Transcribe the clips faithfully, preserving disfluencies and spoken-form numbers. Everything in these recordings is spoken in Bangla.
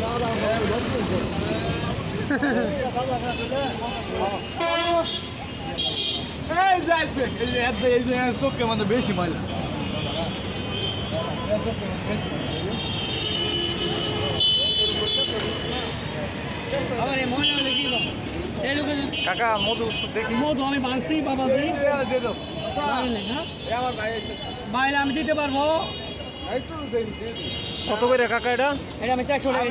চোখে মানে বেশি ময়লা কাকা মধু দেখি মধু আমি ভাঙছি বাবা বাইরে আমি দিতে পারবো কত করে কাকা এটা এটা আমি চারশো টাকা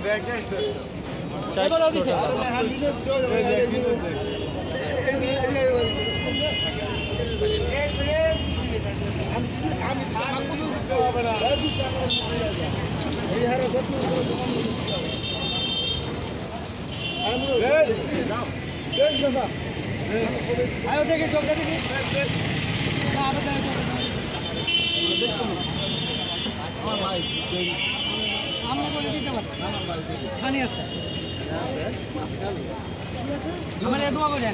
আয়ো দেখি চোখ দেখি আমরা বলে দিতে পারছি ছানি আছে আমার দোয়া করেন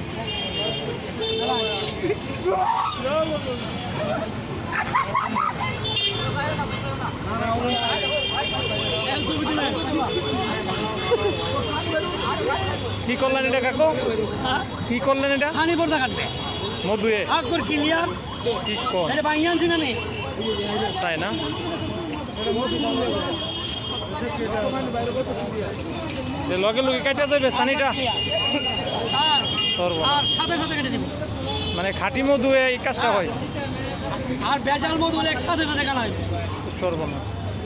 কি করলেন এটা কাকু কি করলেন এটা ছানি পর্দা কাটবে মধুয়ে আকর ক্লিয়ার কি কোন এটা ভাঙিয়ে আনছি না তাই না লগে লগে কেটে যাবে ছানিটা সাথে সাথে কেটে দিব মানে খাঁটি মধু এই কাজটা হয় আর বেজাল মধু একসাথে সাথে কাটা হয় সর্বনাশ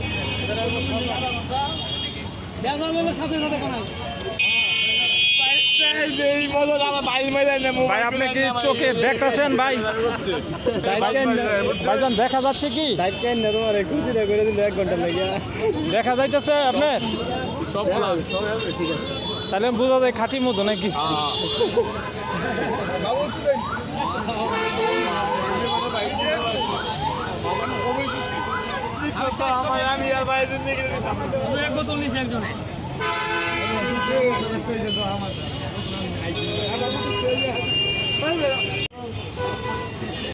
বেজাল মধু সাথে সাথে কাটা হয় ভাই আপনি কি চোখে দেখতেছেন ভাই ভাইজান দেখা যাচ্ছে কি দেখা যাইতেছে আপনার তাহলে বোঝা যায় খাঁটি মধু নাকি আমি আর ভাই এক বোতল নিয়েছি একজনে আমার